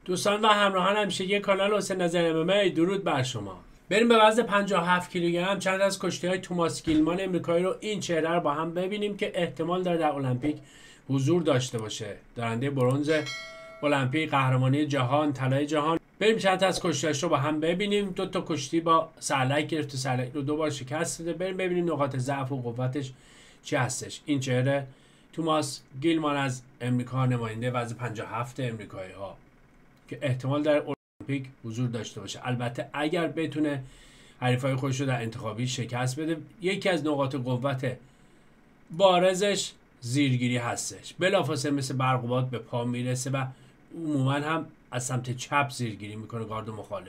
دوستان و همراهان همیشگی کانال حسین نظری MMA، درود بر شما. بریم به وزن 57 کیلوگرم چند از کشتی‌های توماس گیلمان امریکایی رو این چهره رو با هم ببینیم که احتمال داره در المپیک حضور داشته باشه. دارنده برنز المپیک، قهرمانی جهان، طلای جهان. بریم چند از کشتی‌هاش رو با هم ببینیم. دو تا کشتی با سرلک گرفت، سرلک رو دو بار شکست داده. بریم ببینیم نقاط ضعف و قوتش چی هستش. این چهره توماس گیلمان از امریکا، نماینده وزن 57 امریکایی‌ها که احتمال در المپیک حضور داشته باشه. البته اگر بتونه حریفای خودش رو در انتخابی شکست بده. یکی از نقاط قوت بارزش زیرگیری هستش. بلافاصله مثل برق و باد به پا میرسه و عموما هم از سمت چپ زیرگیری میکنه گارد مخالف.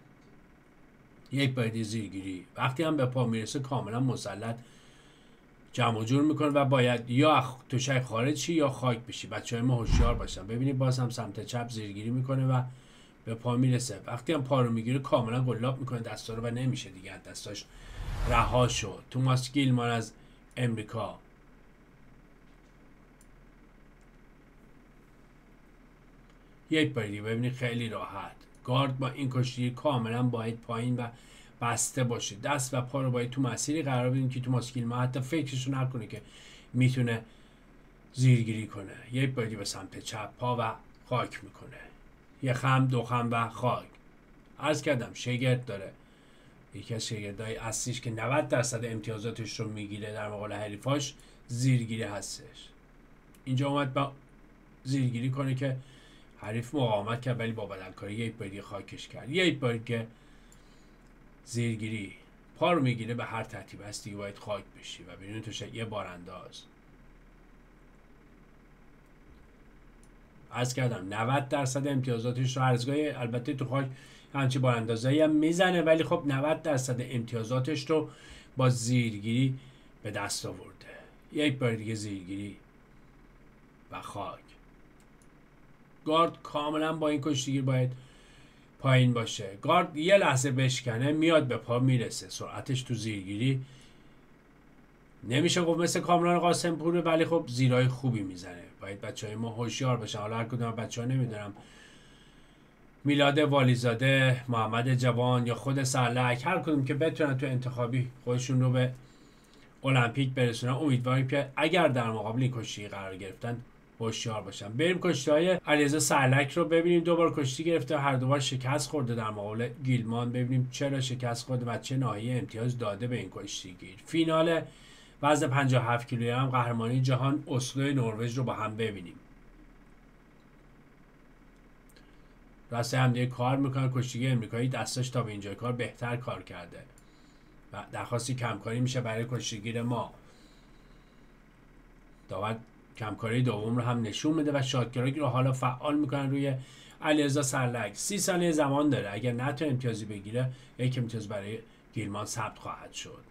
یک بایدی زیرگیری وقتی هم به پا میرسه کاملا مسلط جمع و جور میکنه و باید یا توشک خارج شی یا خاک بشی. بچه‌های ما هوشیار باشن. ببینید باز هم سمت چپ زیرگیری میکنه و به پا میرسه. وقتی هم پا رو میگیره کاملا قلاب میکنه دستا رو و نمیشه دیگه دستاش رها شد. توماس گیلمان از امریکا. یک بار دیگه ببینید خیلی راحت. گارد با این کشتی کاملا باید پایین و بسته باشه. دست و پا رو باید تو مسیری قرار بدیم که توماس گیلمان حتی فکرشو نکنه که میتونه زیرگیری کنه. یک باری به سمت چپ پا و خاک میکنه. یه خم، دو خم و خاک. عرض کردم شگرد داره. یکی از شگردهای اصلیش که 90% امتیازاتش رو میگیره در مقابل حریفاش زیرگیری هستش. اینجا اومد با زیرگیری کنه که حریف مقاومت کرد ولی با بدلکاری یک باری خاکش کرد. یک باری که زیرگیری پا رو میگیره به هر ترتیب هست دیگه باید خاک بشی و ببینید تو یه بارانداز. عرض کردم 90% امتیازاتش رو هرزگاهی البته تو خاک همچی باراندازایی هم میزنه ولی خب 90% امتیازاتش رو با زیرگیری به دست آورده. یک بار دیگه زیرگیری و خاک. گارد کاملا با این کشتیگیر باید پایین باشه. گارد یه لحظه بشکنه میاد به پا میرسه. سرعتش تو زیرگیری نمیشه گفت مثل کامران قاسم پوره ولی خب زیرای خوبی میزنه. باید بچهای ما هوشیار باشن. حالا هر کدوم بچه‌ها نمیدونم میلاد والیزاده، محمد جوان یا خود سرلک، هر کدوم که بتونن تو انتخابی خودشون رو به المپیک برسونن، امیدواریم که اگر در مقابل این کشتی قرار گرفتن هوشیار باشن. بریم کشتی‌های علیرضا سرلک رو ببینیم. دوبار کشتی گرفته، هر دوبار شکست خورده در مقابل گیلمان. ببینیم چرا شکست خورده و چه ناحیه امتیاز داده به این کشتیگیر. فینال وزن 57 کیلوگرم قهرمانی جهان اسلو نروژ رو با هم ببینیم. راسته هم دیگه کار میکنه. کشتیگیر امریکایی دستاش تا به اینجای کار بهتر کار کرده و درخواستی کمکاری میشه برای کشتیگیر ما. داور کمکاری دوم رو هم نشون میده و شاتگیری رو حالا فعال میکنن روی علیرضا سرلک. 30 ثانیه زمان داره. اگر نتونه امتیازی بگیره یک امتیاز برای گیلمان ثبت خواهد شد.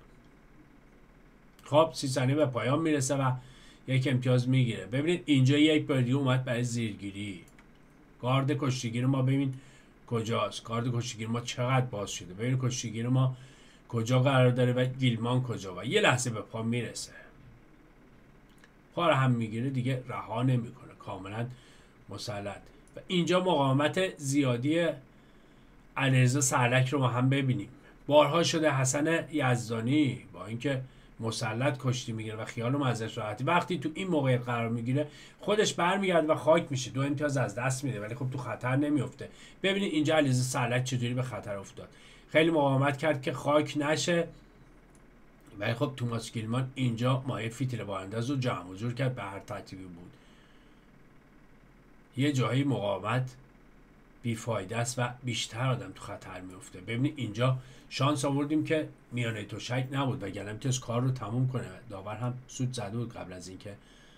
خب 30 ثانیه به پایان میرسه و یک امتیاز میگیره. ببینید اینجا یک بار دیگه اومد برای زیرگیری. گارد کشتیگیر ما ببین کجاست. گارد کشتیگیر ما چقدر باز شده. ببین کشتیگیر ما کجا قرار داره و گیلمان کجا و یه لحظه به پا میرسه. پا رو هم میگیره دیگه رها نمیکنه. کاملا مسلط. و اینجا مقاومت زیادی علیرضا سرلک رو ما هم ببینیم. بارها شده حسن یزدانی با اینکه مسلط کشتی میگیره و خیال ازش راحتی وقتی تو این موقعیت قرار میگیره خودش برمیگرده و خاک میشه. 2 امتیاز از دست میده ولی خب تو خطر نمیفته. ببینید اینجا علیرضا سرلک چجوری به خطر افتاد. خیلی مقاومت کرد که خاک نشه ولی خب توماس گیلمان اینجا مایه فیتیل بارانداز رو جمع و جور کرد به هر ترتیبی بود. یه جایی مقاومت بیفایده است و بیشتر آدم تو خطر میفته. ببینید اینجا شانس آوردیم که میانه توشک نبود و گلم میتونست کار رو تموم کنه. داور هم سود زده بود قبل از اینکه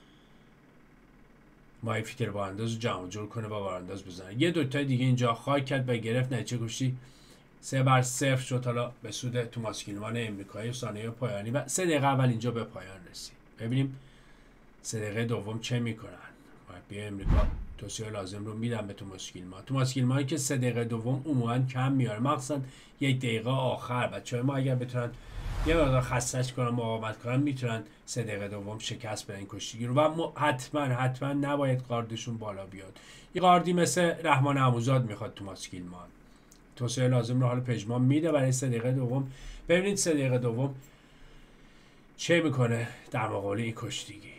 مای فیتر بارانداز رو جمع جور کنه و بارانداز بزنه. یه دوتا دیگه اینجا خاک کرد و گرفت. نتیجه کشتی 3-0 شد. حالا به سود توماس گیلمان امریکایی. ثانیه پایانی و 3 دقیقه اول اینجا به پایان رسید. ببینیم 3 دقیقه دوم چه میکنن. بیا امریکا توصیه لازم رو میدم به توماس گیلمان. توماس گیلمانی که 3 دقیقه دوم عموما کم میاره، مخصوصا 1 دقیقه آخر. بچه‌های ما اگر بتونن یه مقدار خستش کنن، مقاومت کنن، میتونن 3 دقیقه دوم شکست بدن این کشتیگیر رو و حتما نباید قاردشون بالا بیاد. یه قاردی مثل رحمان عموزاد میخواد توماس گیلمان. توصیه لازم رو حالا پژمان میده برای 3 دقیقه دوم. ببینید 3 دقیقه دوم چه میکنه در مقابل این کشتیگیر.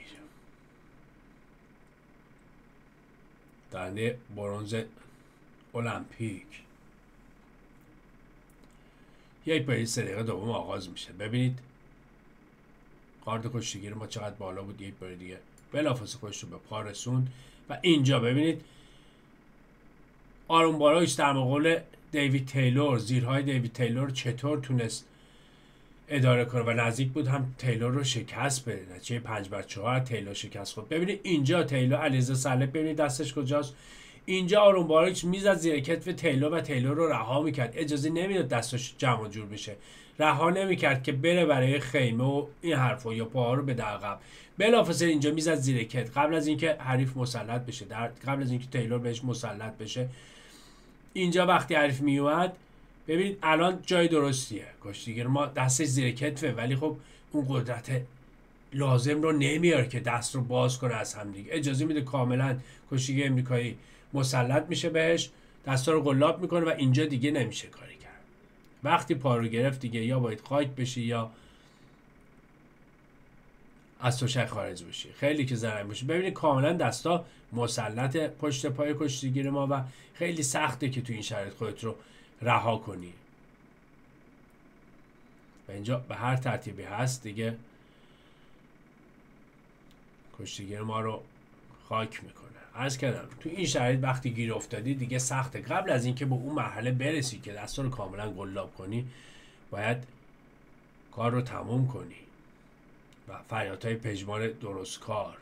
دنده برنز المپیک. یک بار 3 دقیقه دوم آغاز میشه. ببینید قارد کشتیگیر ما چقدر بالا بود. یک بار دیگه بلافاصله خودش رو به پا رسوند و اینجا ببینید آروم بالایش در مقابل دیوید تیلور، زیرهای دیوید تیلور چطور تونست اداره کنه و نزدیک بود هم تیلور رو شکست بده. نتیجه 5-4 تیلور شکست خورد. ببینید اینجا تیلور علیرضا صالح ببینید دستش کجاست. اینجا آروم باریچ میزد زیر کتف تیلور و تیلور رو رها میکرد. اجازه نمیداد دستش جمع جور بشه. رها نمیکرد که بره برای خیمه و این حرفا یا پاها رو به عقب. بلافاصله اینجا میزد زیر کتف قبل از اینکه حریف مسلط بشه، قبل از اینکه تیلور بهش مسلط بشه. اینجا وقتی حریف میومد ببینید الان جای درستیه. کشتیگیر ما دستش زیر کتفه ولی خب اون قدرت لازم رو نمیاره که دست رو باز کنه از هم دیگه. اجازه میده کاملا کشتیگیر امریکایی مسلط میشه بهش، دستا رو قلاب میکنه و اینجا دیگه نمیشه کاری کرد. وقتی پا رو گرفت دیگه یا باید خاک بشی یا از تشک خارج بشی. خیلی که زرنگ بشه. ببینید کاملا دستا مسلط پشت پای کشتیگیر ما و خیلی سخته که تو این شرایط خودت رو رها کنی. و اینجا به هر ترتیبی هست دیگه کشتیگیر ما رو خاک میکنه. عرض کردم تو این شرایط وقتی گیر افتادی دیگه سخته. قبل از اینکه به اون مرحله برسی که دستا رو کاملا قلاب کنی باید کار رو تموم کنی و فریادهای پژمان درست کار.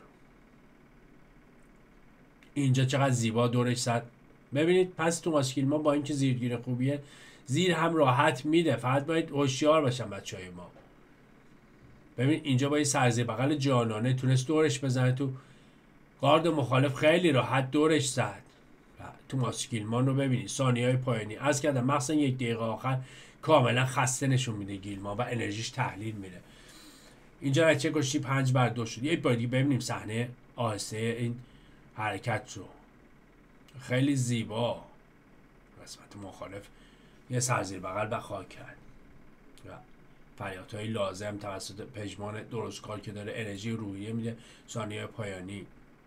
اینجا چقدر زیبا دورش زد. ببینید پس توماس گیلمان با اینکه زیرگیر خوبیه زیر هم راحت میده، فقط باید هوشیار باشن بچهای ما. ببین اینجا با این سرزیر بغل جانانه تونست دورش بزنه تو گارد مخالف، خیلی راحت دورش زد. توماس گیلمان رو ببینید ثانیه‌های پایانی از کردم مخصوصا 1 دقیقه آخر کاملا خسته نشون میده گیلمان و انرژیش تحلیل میره. اینجا نتیجه کشتی 5-2 شد. یک بار دیگه ببینیم صحنه آهسته این حرکت رو. خیلی زیبا قسمت مخالف یه سرزیر بغل و خاک کرد و فریادهای لازم توسط پژمان درست کار که داره انرژی روحیه میده. ثانیه پایانی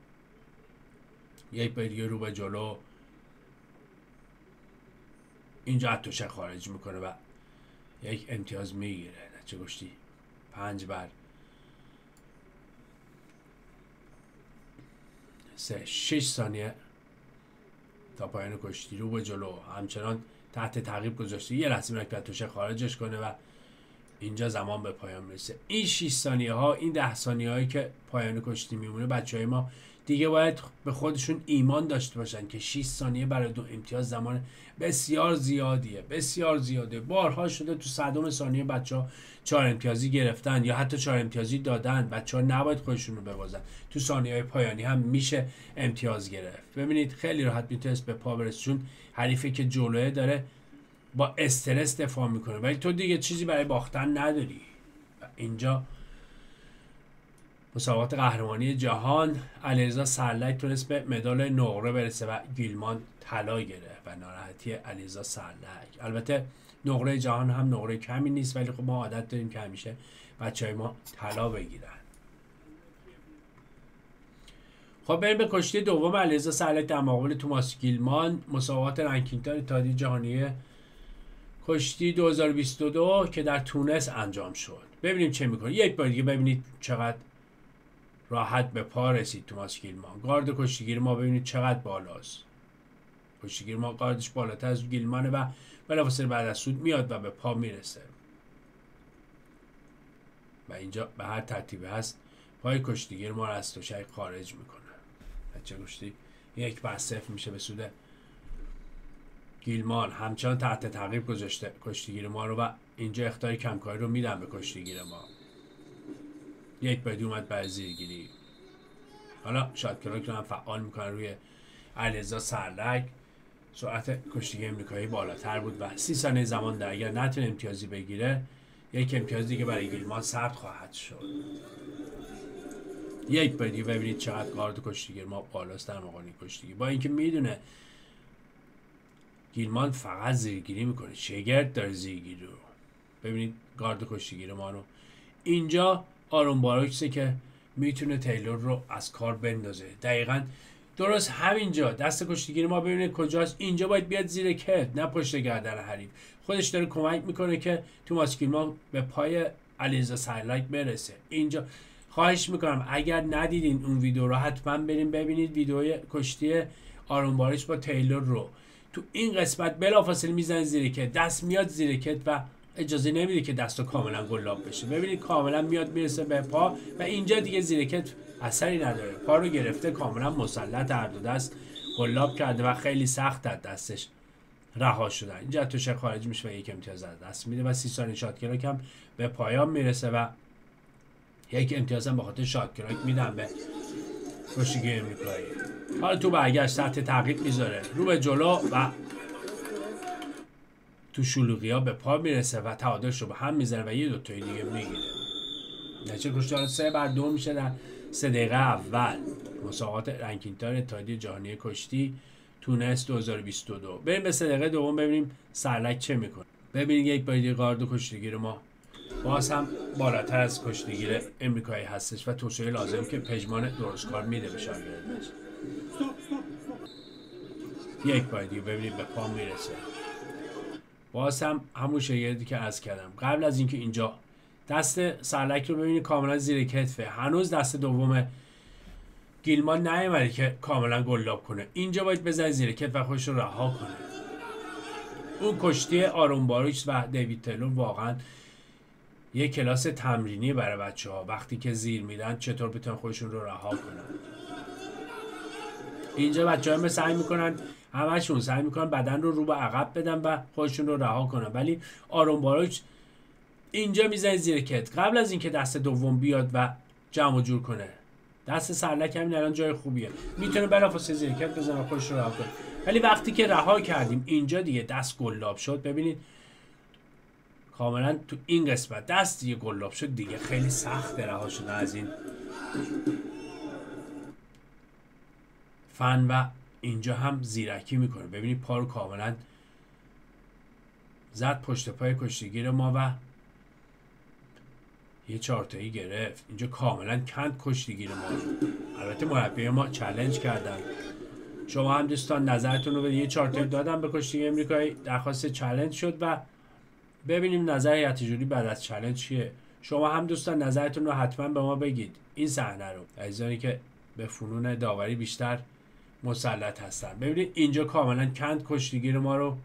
یک بار دیگه رو به جلو. اینجا از تشک خارج میکنه و یک امتیاز میگیره. نتیجه کشتی 5-3. 6 ثانیه تا پایان کشتی. رو به جلو همچنان تحت تعقیب گذاشته. یه لحظه میاد که تشک خارجش کنه و اینجا زمان به پایان میرسه. این 6 ثانیه ها، این 10 ثانیه هایی که پایان کشتی میمونه بچهای ما دیگه باید به خودشون ایمان داشته باشن که 6 ثانیه برای 2 امتیاز زمان بسیار زیادیه. بسیار زیاده. بارها شده تو 100 ثانیه بچه‌ها 4 امتیازی گرفتن یا حتی 4 امتیازی دادن. بچه‌ها نباید خودشون رو ببازن. تو ثانیه‌های پایانی هم میشه امتیاز گرفت. ببینید خیلی راحت میتونست به پا برسه چون حریفی که جلوه داره با استرس دفاع میکنه ولی تو دیگه چیزی برای باختن نداری. اینجا مسابقات قهرمانی جهان علیرضا سرلک تونست به مدال نقره برسه و گیلمان طلا گرفت و ناراحتی علیرضا سرلک. البته نقره جهان هم نقره کمی نیست ولی خب ما عادت داریم که همیشه بچهای ما طلا بگیرن. خب بریم به کشتی دوم علیرضا سرلک در مقابل توماس گیلمان. مسابقات رنکینگ‌دار اتحادیه جهانی کشتی 2022 که در تونس انجام شد. ببینیم چه میکنه. یک بار دیگه ببینید چقدر راحت به پا رسید توماس گیلمان. گارد کشتیگیر ما ببینید چقدر بالاست. کشتیگیر ما گاردش بالاتر از گیلمانه و بلافاصله بعد از سود میاد و به پا میرسه. و اینجا به هر ترتیبی هست پای کشتیگیر ما رو از تشک خارج میکنه. بچه کشتی 1-0 میشه به سود گیلمان. همچنان تحت تعقیب گذاشته کشتیگیر ما رو و اینجا اخطار کمکاری رو میدن به کشتیگیر ما. یک بعدی اومد برای زیرگیری. حالا شاتکراک رو هم فعال میکنن روی علیرضا سرلک. سرعت کشتیگیر امریکایی بالاتر بود و 30 ثانیه زمان در اگر نتونه امتیازی بگیره یک امتیاز دیگه برای گیلمان ثبت خواهد شد. یک بار دیگه ببینید چقدر گارد کشتیگیر ما بالاست در مقابل کشتیگیر، با اینکه میدونه گیلمان فقط زیرگیری میکنه، شگرد داره زیرگیری رو. ببینید گارد کشتیگیر ما رو اینجا آرون باروکسه که میتونه تیلور رو از کار بندازه. دقیقاً درست همینجا دست کشتیگیر ما ببینید کجاست، اینجا باید بیاد زیر کت نه پشت گردن حریف. خودش داره کمک میکنه که توماس گیلمان به پای علیرضا سرلک برسه. اینجا خواهش میکنم اگر ندیدین اون ویدیو رو حتما بریم ببینید، ویدیوی کشتی آرون باروکس با تیلور رو. تو این قسمت بلافاصله میزنه زیر کت، دست میاد زیر کت و اجازه نمیده که دستو کاملا گلاب بشه. ببینید کاملا میاد میرسه به پا و اینجا دیگه زیر کت اثری نداره، پا رو گرفته کاملا مسلط، هر دو دست گلاب کرده و خیلی سخت از دستش رها شدن. اینجا توش خارج میشه و یک امتیاز از دست میده و 30 ثانیه شاتکراک هم به پایان میرسه و یک امتیاز هم به خاطر شاتکراک میدن به کشتیگیر امریکایی. حالا تو برگشت تحت تعقیب میذاره رو به جلو و تو شلوغی ها به پا میرسه و تعادلش رو به هم میزنه و یه دوتایی دیگه میگیره. نتیجه کشتی حالا 3-2 میشه در 3 دقیقه اول مسابقات رنکینگ‌تار اتحادیه جهانی کشتی تونس 2022. بریم به 3 دقیقه دوم ببینیم سرلک چه میکنه. ببینید یک بار دیگه گارد کشتیگیر ما باز هم بالاتر از کشتیگیر امریکایی هستش و توصیه لازم که پژمان درستکار میده به شاگردش. یک بار دیگه ببینید به پا میرسه. باز هم همون شگردی که عرض کردم قبل از اینکه اینجا دست سرلک رو ببینید کاملا زیر کتفه، هنوز دست دوم گیلمان نیومده که کاملا گلاب کنه. اینجا باید بزنه زیر کتف و خودش رو رها کنه. اون کشتی آرون باروکس و دیوید تیلور واقعا یه کلاس تمرینی برای بچه‌ها، وقتی که زیر میدن چطور بتونن خودشون رو رها کنن. اینجا بچه‌ها سعی میکنن، همشون سعی میکنن بدن رو به عقب بدن و خودشون رو رها کنن، ولی آرون باروکس اینجا میزنه زیر کت قبل از اینکه دست دوم بیاد و جمع جور کنه. دست سرلک همین الان جای خوبیه، میتونه بلافاصله زیر کت بزنه و خودش رو رها کنه، ولی وقتی که رها کردیم اینجا دیگه دست گلاب شد. ببینید کاملا تو این قسمت دست دیگه گلاب شد، دیگه خیلی سخت رها شدن از این فن و اینجا هم زیرکی میکنه. ببینید پا رو کاملا زد پشت پای کشتیگیر ما و یه چارتایی گرفت. اینجا کاملا کند کشتیگیر ما. البته مربی ما چالش کردن. شما هم دوستان نظرتون رو بدید. یه چارتایی دادم به کشتیگیر امریکایی، درخواست چالش شد و ببینیم نظر هیئت جوری بعد از چالش چیه. شما هم دوستان نظرتون رو حتما به ما بگید. این صحنه رو عزیزانی که به فنون داوری بیشتر مسلط هستن، ببینید اینجا کاملا کند کشتیگیر ما رو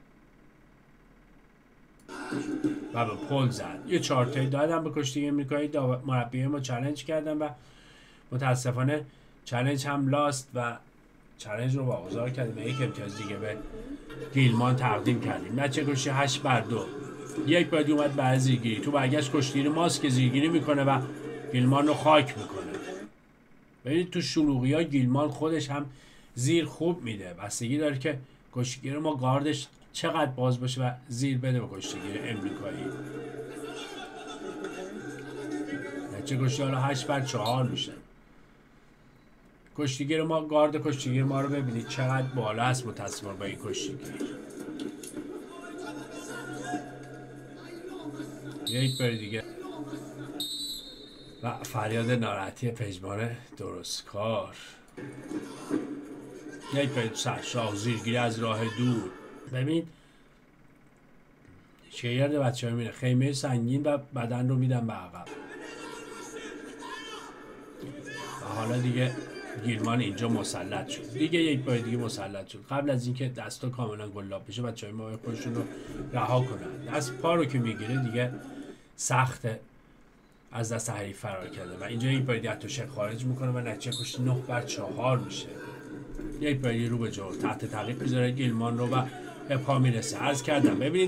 و به پل زد. یه چارتایی دادم به کشتیگیر امریکایی، مربی ما چالش کردن و متاسفانه چالش هم لاست و چالش رو واگذار کردیم و یک امتیاز دیگه به گیلمان تقدیم کردیم. نتیجه کشتی 8-2. یک بازی اومد به زیرگیری، تو برگشت کشتیگیر ماست که زیرگیری میکنه و گیلمان رو خاک میکنه. ببینید تو شلوغی ها گیلمان خودش هم زیر خوب میده، بستگی داره که کشتیگیر ما گاردش چقدر باز باشه و زیر بده به کشتیگیر امریکایی. نتیجه کشتی حالا 8-4 میشه. کشتیگیر ما، گارد کشتیگیر ما رو ببینید چقدر بالا است متاسفانه با این کشتیگیر. یک بار دیگه و فریاد ناراحتی پژمان درستکار. یک بار سرشاخ زیرگیری از راه دور. ببینید شگرد بچه ها میره، خیمه سنگین و بدن رو میدن به عقب و حالا دیگه گیلمان اینجا مسلط شد. دیگه یک بار دیگه مسلط شد. قبل از اینکه دستا کاملا گلاب بشه بچه های ما خودشون رو رها کنن. دست پا رو که میگیره دیگه سخته از دست حریف فرار کرده و اینجا یک بار دیگه تو شک خارج میکنه و نتیجه کشتی 9-4 میشه. یک بار دیگه رو به جلو تحت تعقیب میذاره گیلمان رو و به پا میرسه. عرض کردم ببینید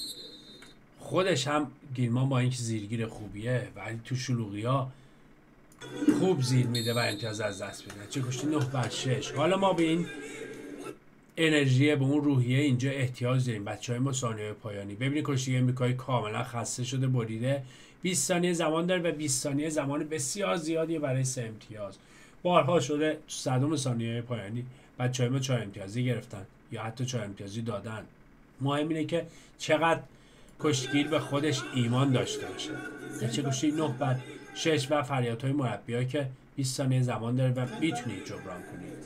خودش هم گیلمان با اینکه زیرگیر خوبیه ولی تو شلوغی ها خوب زیر میده و امتیاز از دست میده. چه کشتی 9/6. حالا ما به این انرژی، به اون روحیه اینجا احتیاج داریم. بچهای ما ثانیه پایانی. ببینید کشتی امریکایی کاملا خسته شده، بریده. 20 ثانیه زمان داره و 20 ثانیه زمان بسیار زیادی برای 3 امتیاز. بارها شده تو صدم ثانیه پایانی بچهای ما 4 امتیازی گرفتن یا حتی 4 امتیازی دادن. مهم اینه که چقدر کشتیگیر به خودش ایمان داشته باشه. چه کشتی 9/6 و فریادهای مربی‌ها که 20 ثانیه زمان داره و میتونید جبران کنید.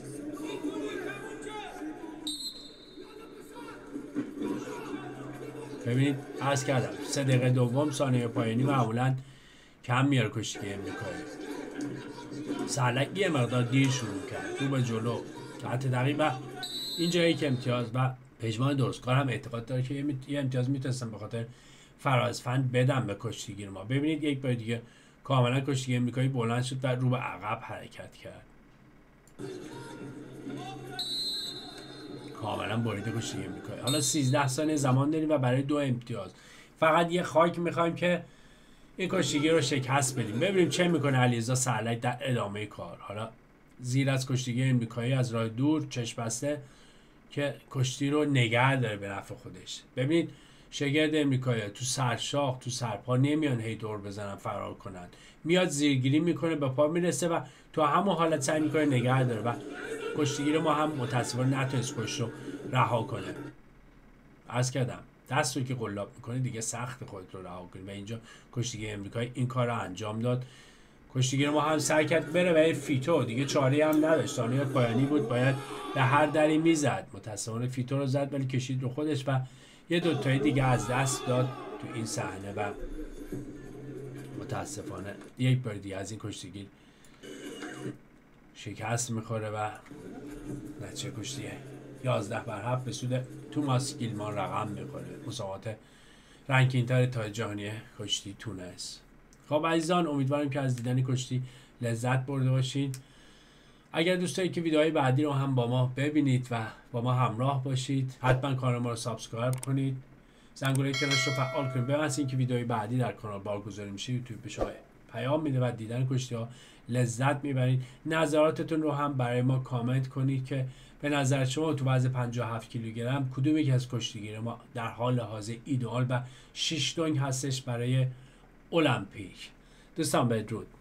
ببینید عرض کردم 3 دقیقه دوم ثانیه پایانی معمولا کم میاره کشتیگیر امریکایی. سرلک یه مقدار دیر شروع کرد، رو به جلو حتی دقیقا اینجا یک امتیاز و پژمان درستکار هم اعتقاد داره که یه امتیاز میتونستم به خاطر فرازفند بدم به کشتیگیر ما. ببینید یک بار دیگه کاملا کشتیگیر امریکایی بلند شد و رو به عقب حرکت کرد. کاملا بریده کشتیگیر امریکایی. حالا 13 ثانیه زمان داریم و برای 2 امتیاز فقط یه خاک میخوایم که این کشتیگیر رو شکست بدیم. ببینیم چه میکنه علیرضا سرلک در ادامه کار. حالا زیر از کشتیگیر امریکایی از راه دور چشم بسته که کشتی رو نگه داره به نفع خودش. ببینید شگرد امریکایی تو سرشاخ تو سرپا نمیان هی دور بزنن فرار کنن، میاد زیرگیری میکنه به پا میرسه و تو همون حالت سعی میکنه نگه داره و کشتیگیر ما هم متاسفانه نتونست کشت رو رها کنه. عرض کردم دست رو که قلاب میکنه دیگه سخت خودت رو رها کنی و اینجا کشتیگیر امریکایی این کار رو انجام داد. کشتیگیر ما هم سعی کرد بره و فیتو دیگه چاره هم نداشت، ثانیه پایانی بود، باید به هر دری میزد. متاسفانه فیتو رو زد ولی کشید رو خودش و یه دوتایی دیگه از دست داد تو این صحنه و متاسفانه یک بار دیگه از این کشتیگیر شکست میخوره و نتیجه کشتی 11/7 به سود توماس گیلمان رقم میخوره. مسابقات رنکینگ‌تر تا جهانی کشتی تونس. خب عزیزان امیدوارم که از دیدن کشتی لذت برده باشین. اگر دوست دارید که ویدیوهای بعدی رو هم با ما ببینید و با ما همراه باشید حتما کانال ما رو سابسکرایب کنید، زنگوله کلاش رو فعال کنید. ببینید که ویدیوهای بعدی در کانال بارگذاری میشه یوتیوب به شما پیام میده و دیدن کشتی ها لذت میبرید. نظراتتون رو هم برای ما کامنت کنید که به نظر شما تو وزن 57 کیلوگرم کدوم یکی از کشتیگیر ما در حال حاضر ایدئال و 6 دنگ هستش برای المپیک. دوستان بدرود.